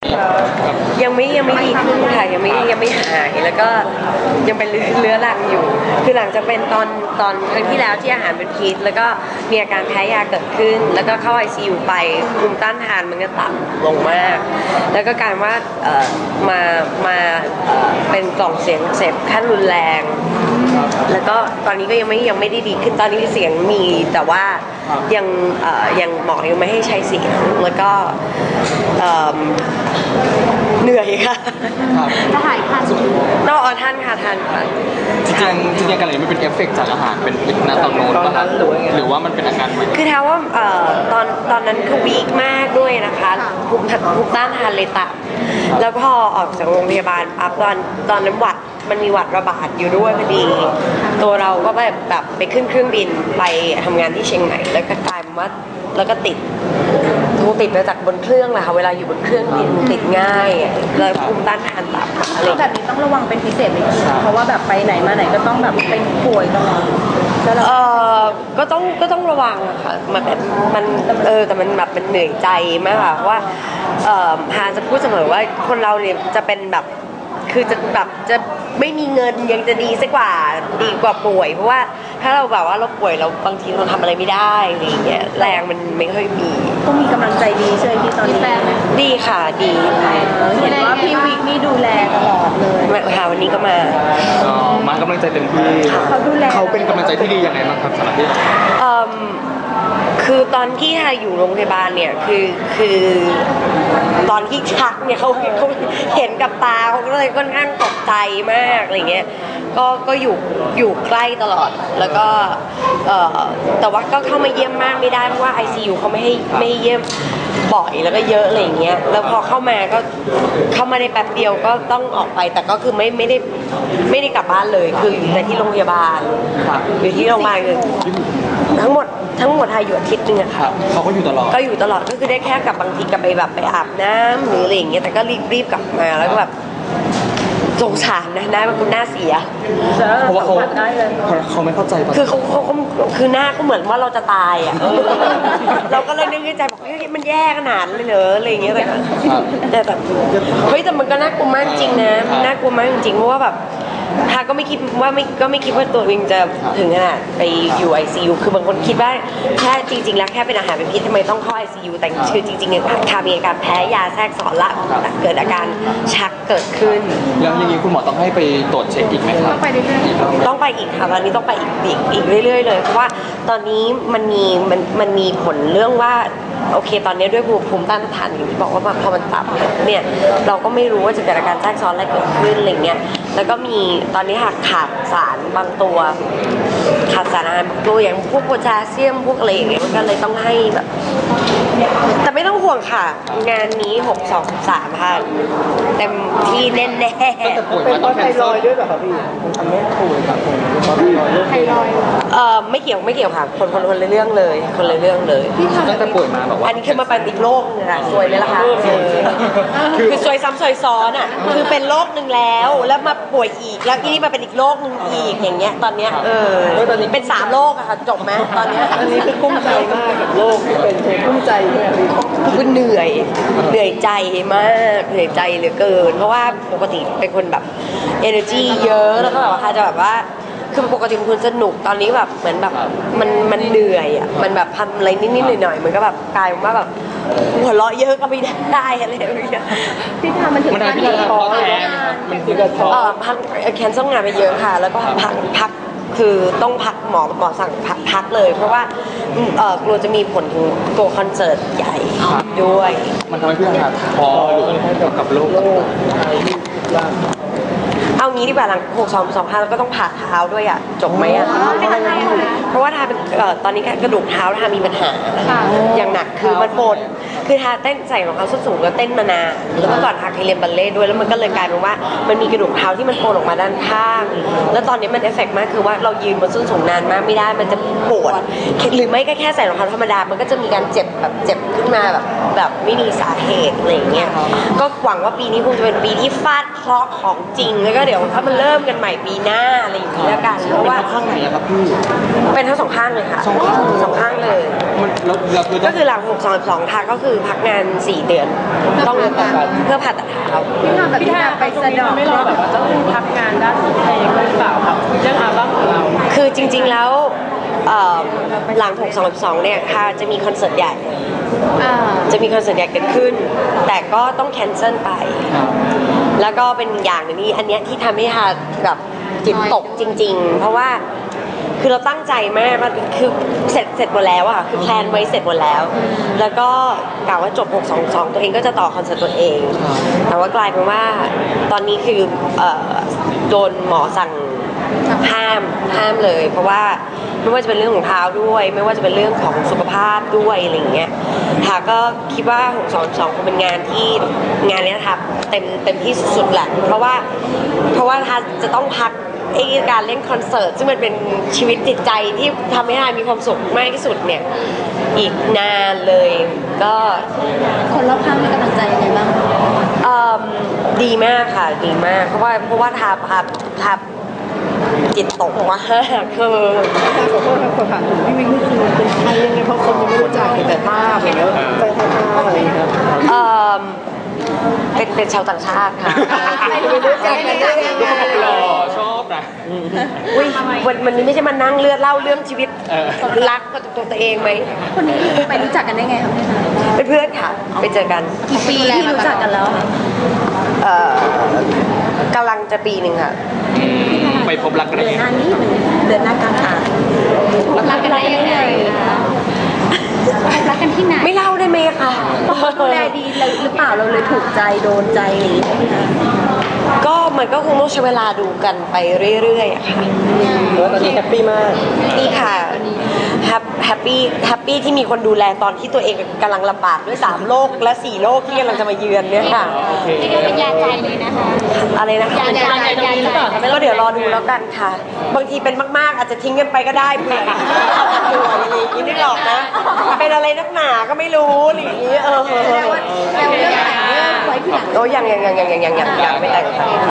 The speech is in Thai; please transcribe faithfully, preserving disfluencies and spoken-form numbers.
ยังไม่ยังไม่ดีขึ้นค่ะยังไม่ยังไม่หายแล้วก็ยังเป็นเรื้อรังอยู่คือหลังจากเป็นตอนตอนครั้งที่แล้วที่อาหารเป็นพิษแล้วก็มีอาการแพ้ยาเกิดขึ้นแล้วก็เข้า ไอ ซี ยู ไปภูมิต้านทานมันก็ต่ำลงมากแล้วก็กลายว่าเอ่อมามาเอ่อเป็นกล่องเสียงเสพขั้นรุนแรงแล้วก็ตอนนี้ก็ยังไม่ยังไม่ได้ดีขึ้นตอนนี้เสียงมีแต่ว่ายังเอ่อยังหมอยังไม่ให้ใช้เสียงแล้วก็เหนื่อยค่ะจะหายทันต้องอ๋อท่านค่ะท่านค่ะจริงจริงๆกันเลยมันเป็นเอฟเฟกต์จากอาหารเป็นเป็นนาตอนโน้นป่ะหรือว่ามันเป็นอาการใหม่คือแท้ว่าเอ่อตอนตอนนั้นคือวีคมากด้วยนะคะภูมิภูมิต้านทานเลยต่ำแล้วพอออกจากโรงพยาบาลปั๊บตอนตอนนั้นหวัดมันมีหวัดระบาดอยู่ด้วยพอดีตัวเราก็แบบแบบไปขึ้นเครื่องบินไปทำงานที่เชียงใหม่แล้วก็กลายเป็นว่าแล้วก็ติดทูติดมาจากบนเครื่องแหละค่ะเวลาอยู่บนเครื่องบินติดง่ายแล้วภูมิต้านทานต่ำอะไรแบบนี้ต้องระวังเป็นพิเศษไหมเพราะว่าแบบไปไหนมาไหนก็ต้องแบบเป็นป่วยตลอดเออก็ต้องก็ต้องระวังอะค่ะมันมันเออแต่มันแบบมันเหนื่อยใจมากค่ะว่าเอ่อฮาจะพูดเสมอว่าคนเราเนี่ยจะเป็นแบบคือจะแบบจะไม่มีเงินยังจะดีสักกว่าดีกว่าป่วยเพราะว่าถ้าเราแบบว่าเราป่วยเราบางทีเราทำอะไรไม่ได้อะไรอย่างเงี้ยแรงมันไม่ค่อยมีก็มีกำลังใจดีใช่ไหมพี่ตอนนี้ดีค่ะดีเห็นว่าพี่วิกนี่ดูแลตลอดเลยค่ะวันนี้ก็มาอ๋อมากำลังใจเต็มที่เขาดูแลเขาเป็นกำลังใจที่ดียังไงบ้างครับสำหรับพี่คือตอนที่ทาอยู่โรงพยาบาลเนี่ยคือคือตอนที่ชักเนี่ยเขาเขาเห็นกับตาเขาก็เลยค่อนข้างตกใจมากอะไรเงี้ยก็ก็อยู่อยู่ใกล้ตลอดแล้วก็เอ่อแต่ว่าก็เข้ามาเยี่ยมมากไม่ได้เพราะว่า ไอ ซี ยู เขาไม่ให้ไม่ให้เยี่ยมบ่อยแล้วก็เยอะอะไรอย่างเงี้ยแล้วพอเข้ามาก็เข้ามาในแป๊บเดียวก็ต้องออกไปแต่ก็คือไม่ไม่ได้ไม่ได้กลับบ้านเลยคืออยู่แต่ที่โรงพยาบาลอยู่ที่โรงพยาบาลเลยทั้งหมดทั้งหมดทายอยู่อาทิตย์นึงอะค่ะเขาก็อยู่ตลอดก็อยู่ตลอดก็คือได้แค่กลับบางทีกลับไปแบบไปอาบน้ำหรืออะไรอย่างเงี้ยแต่ก็รีบรีบกลับมาแล้วก็แบบสงสารนะหน้ามันคุณหน้าเสียเพราะว่าเขาเขาไม่เข้าใจคือเขาเขาคือหน้าก็เหมือนว่าเราจะตายอ่ะเราก็เลยนึกในใจบอกเฮ้ยมันแย่ขนาดเลยเหรออะไรอย่างเงี้ยแต่แต่แบบเฮ้ยแต่มันก็น่ากลัวมากจริงนะน่ากลัวมากจริงเพราะว่าแบบทาก็ไม่คิดว่าไม่ก็ไม่คิดว่าตัวเองจะถึงขนาดไปอยู่ ไอ ซี ยู คือบางคนคิดว่าแค่จริงๆแล้วแค่เป็นอาหารเป็นพิษทำไมต้องเข้า ไอ ซี ยู แต่คือจริงๆทามีอาการแพ้ยาแทรกซ้อนละเกิดอาการชักเกิดขึ้นแล้วอย่างนี้คุณหมอต้องให้ไปตรวจเช็คอีกไหมครับต้องไปเรื่อยๆต้องไปอีกค่ะตอนนี้ต้องไปอีกอีกอีกเรื่อยๆเลยเพราะว่าตอนนี้มันมีมันมันมีผลเรื่องว่าโอเคตอนนี้ด้วยภูมิต้านทานอย่างที่บอกว่าพอมันต่ำเนี่ยเราก็ไม่รู้ว่าจะเกิดอาการแทรกซ้อนอะไรเกิดขึ้นอะไรเงี้ยแล้วก็มีตอนนี้หากขาดสารบางตัวขาดสารอาหารบางตัวอย่างพวกโพแทสเซียมพวกอะไรอย่างเงี้ยมันก็เลยต้องให้แบบแต่ไม่ต้องห่วงค่ะงานนี้หกสองสามค่ะเต็มที่แน่แน่เป็นเพราะไทรอยด์ด้วยเหรอครับพี่ทำให้ป่วยครับผมไทรอยด์เอ่อไม่เกี่ยวไม่เกี่ยวค่ะคนคนคนละเรื่องเลยคนละเรื่องเลยตั้งแต่ป่วยมาแบบว่าอันนี้คือมาเป็นอีกโรคนึงอะซวยไหมล่ะคะคือซวยซ้ำซวยซ้อนอะคือเป็นโรคนึงแล้วแล้วมาป่วยอีกแล้วที่นี่มาเป็นอีกโรคนึงอีกอย่างเงี้ยตอนเนี้ยเออเป็นสามโรคอะค่ะจบไหมตอนเนี้ยอันนี้คือกุ้มใจมากกับโรคที่เป็นกุ้มใจด้วยคือเหนื่อยเหนื่อยใจมากเหนื่อยใจเหลือเกินเพราะว่าปกติเป็นคนแบบ energy เยอะแล้วก็แบบว่าจะแบบว่าคือปกติเป็นคนสนุกตอนนี้แบบเหมือนแบบมันมันเหนื่อยอ่ะมันแบบทำอะไรนิดๆหน่อยๆมันก็แบบกลายเป็นว่าแบบหัวเราะเยอะก็ไม่ได้อะไรอย่างเงี้ยพี่ทามันถึงการที่ท้อแท้มันคือการท้อเออพักแคนเซิลงานไปเยอะค่ะแล้วก็พักพักคือต้องพักหมอหมอสั่งพักพักเลยเพราะว่าเออกลัวจะมีผลถึงตัวคอนเสิร์ตใหญ่ด้วยมันทำให้พี่ทาท้อหรืออะไรกับโรคเอางี้ดีกว่าหลังหกสองสองห้าแล้วก็ต้องผ่าเท้าด้วยอ่ะจบไหมอ่ะเพราะว่าทาเป็นตอนนี้กระดูกเท้าทามีปัญหาอย่างหนักคือมันปวดคือทาเต้นใส่รองเท้าส้นสูงแล้วเต้นมานานแล้วเมื่อก่อนทาเคยเรียนบัลเล่ต์ด้วยแล้วมันก็เลยกลายเป็นว่ามันมีกระดูกเท้าที่มันโผล่ออกมาด้านข้างแล้วตอนนี้มันเอฟเฟกต์มากคือว่าเรายืนบนส้นสูงนานมากไม่ได้มันจะปวดหรือไม่ก็แค่ใส่รองเท้าธรรมดามันก็จะมีการเจ็บแบบเจ็บขึ้นมาแบบแบบไม่มีสาเหตุอะไรอย่างเงี้ยก็หวังว่าปีนี้คงจะเป็นปีที่ฟาดเคราะห์ของจริงแล้วก็เดี๋ยวถ้ามันเริ่มกันใหม่ปีหน้าอะไรอย่างเงี้ยแล้วกันเพราะว่าข้างไหนอะครับพี่เป็นทั้งสองข้างเลยค่ะสองข้างสองข้างเลยมันแล้วแล้วคือต้ก็องคือหลังหกสองสองค่ะก็คือพักงานสี่เดือนต้องเพื่อผ่าตัดเท้าพี่ทำแบบพี่พี่แททำไปสะดอกไม่รอแบบว่าต้องพักงานด้านเพลงหรือเปล่าครับเรื่องอัลบั้มของเราคือจริงๆแล้วเอ่อหลังหกสองสองเนี่ยค่ะจะมีคอนเสิร์ตใหญ่อ่าจะมีคอนเสิร์ตใหญ่เกิดขึ้น แต่ก็ต้องแคนเซิลไป แล้วก็เป็นอย่างหนึงที่อันเนี้ยที่ทำให้ฮาแบบจิตตกจริง ๆ เพราะว่าคือเราตั้งใจมากมันคือเสร็จเสร็จหมดแล้วอะค่ะคือแพลนไว้เสร็จหมดแล้ว แล้วก็กล่าวว่าจบหกสองสองตัวเองก็จะต่อคอนเสิร์ตตัวเอง แต่ว่ากลายเป็นว่าตอนนี้คือเอ่อโดนหมอสั่งห้ามห้ามเลย เพราะว่าไม่ว่าจะเป็นเรื่องของเท้าด้วย ไม่ว่าจะเป็นเรื่องของสุขภาพด้วยอะไรอย่างเงี้ยค่ะก็คิดว่าหกสองสองคงเป็นงานที่งานเนี้ยค่ะเต็มเต็มที่สุดๆแหละเพราะว่าเพราะว่าทาจะต้องพักไอ้การเล่นคอนเสิร์ตซึ่งมันเป็นชีวิตจิตใจที่ทำให้ทามีความสุขมากที่สุดเนี่ยอีกนานเลยก็คนรอบข้างมีกำลังใจยังไงบ้างเอิ่มดีมากค่ะดีมาก เพราะว่าเพราะว่าทาพาทาจิตตกมากคือขอโทษครับขอถามถึงพี่วิงนี่คือเป็นใครยังไงเพราะคนยังไม่รู้จักเห็นแต่ภาพอย่างเงี้ยใจภาพอะไรอย่างเงี้ยครับเอ่อเป็นเป็นชาวต่างชาติค่ะไม่รู้จักกันได้ยังดูไงเขาหล่อชอบนะอุ้ยวันวันนี้ไม่ใช่มานั่งเลือดเล่าเรื่องชีวิตเออรักกับตัวตัวเองไหมคนนี้ไปรู้จักกันได้ไงครับพี่ทำเป็นเพื่อนค่ะ ไปเจอกันกี่ปีที่รู้จักกันแล้วคะเอ่อกำลังจะปีหนึ่งค่ะไปพบรักกันได้เดือนไงหน้านี้หรือเดือนหน้ากลางอ่ะรักกันได้ยังไงรักกันที่ไหนไม่เล่าได้ไหมคะดูแลดีเลยหรือเปล่าเราเลยถูกใจโดนใจอะไรอย่างเงี้ยก็มันก็คงต้องใช้เวลาดูกันไปเรื่อยๆอะค่ะแล้วตอนนี้แฮปปี้มากนี่ค่ะแฮปแฮปปี้แฮปปี้ที่มีคนดูแลตอนที่ตัวเองกำลังลำบากด้วยสามโรคและสี่โรคที่กำลังจะมาเยือนเนี่ยค่ะนี่ก็เป็นยาใจเลยนะคะอะไรนะคะยาใจยาใจหรือเปล่าคะก็เดี๋ยวรอดูแล้วกันค่ะ บางทีเป็นมากๆ อาจจะทิ้งกันไปก็ได้เผื่อเผื่ออย่างนี้นึกออกนะเป็นอะไรนักหนาก็ไม่รู้อะไรอย่างนี้เออแล้วเรื่องแต่งเรื่องไว้ที่หลังโอ้ยังยังยังยังยังยังยังไม่แต่งค่ะ